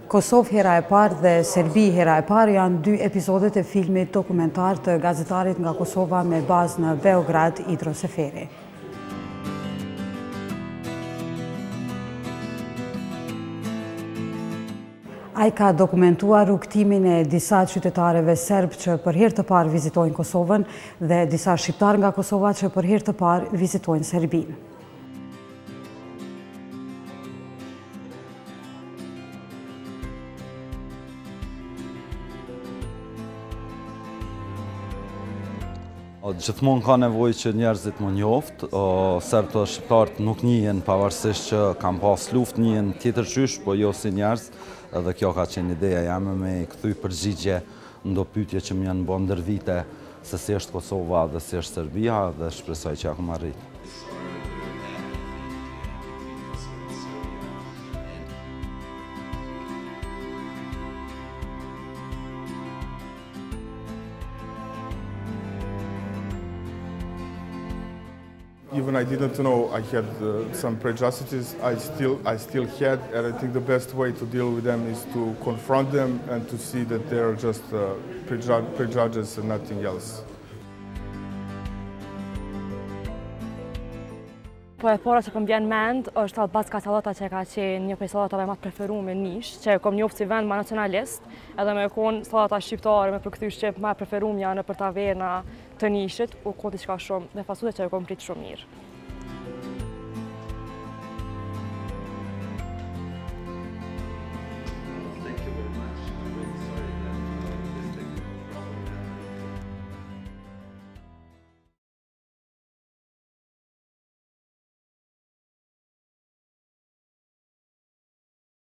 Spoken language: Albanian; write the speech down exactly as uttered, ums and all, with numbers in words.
Kosovë hera e parë dhe Serbi hera e parë janë dy epizodet e filmit dokumentar të gazetarit nga Kosova me bazë në Beograd, Idro Seferi. Ai ka dokumentuar rrugtimin e disa qytetarëve serb që për herë të parë vizitojnë Kosovën dhe disa shqiptar nga Kosova që për herë të parë vizitojnë Serbinë. Gjithmonë ka nevojë që njerëzit më njoftë, serbët dhe shqiptarët nuk njihen pavarësisht që kanë pas luftë, njihen tjetër qysh, po jo si njerëz, edhe kjo ka qenë ideja jame me kthy përgjigje ndo pyetje që më janë bërë ndër vite se si është Kosova dhe si është Serbia dhe shpresoj që ja kam arritur. Even I didn't know I had uh, some prejudices, I still, I still had, and I think the best way to deal with them is to confront them and to see that they are just uh, preju prejudices and nothing else. Po e para që kom vjen mend është Albacka sallata që ka qenë një prej sallatave më të preferuar në nish, që kom njoft si vend më nacionalist, edhe me kon sallata shqiptare me përkthy shqip më preferuar janë për taverna të nishit, u konti çka shumë dhe fasule që e kom prit shumë mirë.